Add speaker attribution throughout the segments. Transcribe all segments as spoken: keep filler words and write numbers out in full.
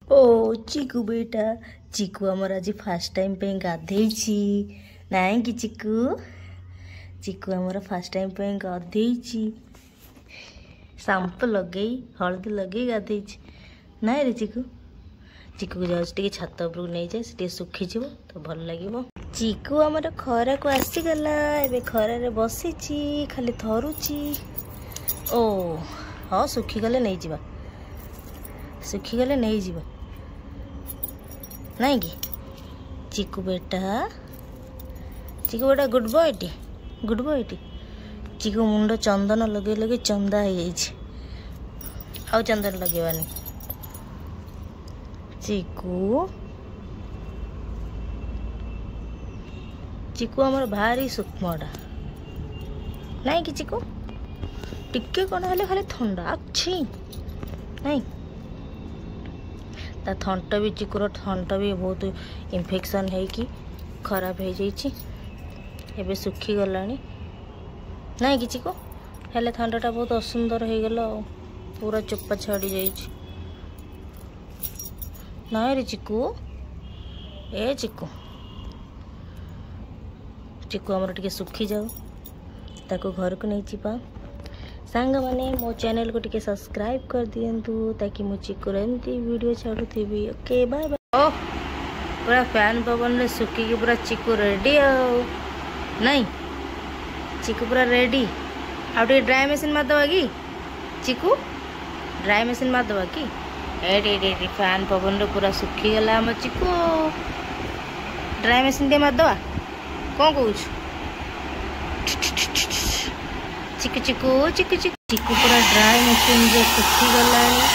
Speaker 1: ओ चिकू बेटा चिकू आमर आज फास्ट टाइम पे गाधे नाई कि चिकू चिकू आमर फास्ट टाइम पे गाधे शाम्पू लगे हलदी लगे गाधे ना रे चिकू चिकू को जाऊँ छात उपरक नहीं जाए से सुखीज तो भल लगे। चिकू आमर खरा को आसीगला ए खरारे बसी खाली थरुची ओ हाँ सुखीगले नहीं जावा सुखीगले नहीं जावा नहीं कि चिकू बेटा चिकू बेटा गुड बॉय टी गुड बॉय टी चिकू मुंड चंदन लगे लगे चंदा हो जाए चंदन लगेवानी चिकू चिकू आमर भारी सूक्ष्मटा नहीं कि चिकू टिके कौन है खाली थंडा अच्छी नहीं ता थंट भी चिकुर थंट भी बहुत इन्फेक्शन है कि खराब हो जाइए सुखी गला नहीं कि चिकू हेले थंडा बहुत असुंदर हो गला पूरा चोपा छाड़ी जाइए ना रे चिकू ए चिकू चिकू आमर टिके सुखी जाओ ताको घर को नहीं जीवा सांग माने मो चैनल को टिके सब्सक्राइब कर दियंतु ताकि मु चिकूर एमती वीडियो छाड़ू थी। Okay bye bye. ओ पूरा फैन पवन में सुखी की पूरा चिकू रेडी आओ नहीं चिकू पूरा रेडी आउ टे ड्राई मशीन मार दवा कि चिकू ड्राई मशीन मार दवा कि एडी एडी फैन पवन रे पूरा सुखी गला हम चिकू ड्राई मशीन टे मार दवा कौन कहूँ चिकू चिकू चिकू चिकू चिकू पूरा ड्राई मशीन जो सुखी गला है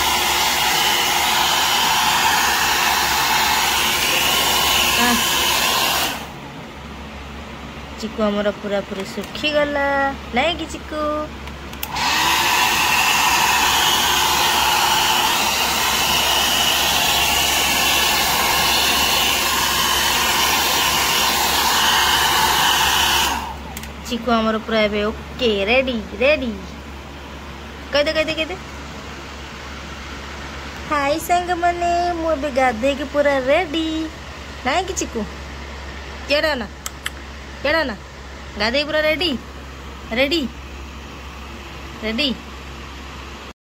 Speaker 1: चिकू हमारा पूरा पूरी सुखी गला नहीं कि चिकू चिकू आमर पूरा एबे ओके रेडी रेडी कह दे कह दे कह दे हाय संग मने मु एबे गाधे के पूरा रेडी नहीं कि चिकू केड़ा ना केड़ा ना गाधे पूरा रेडी रेडी रेडी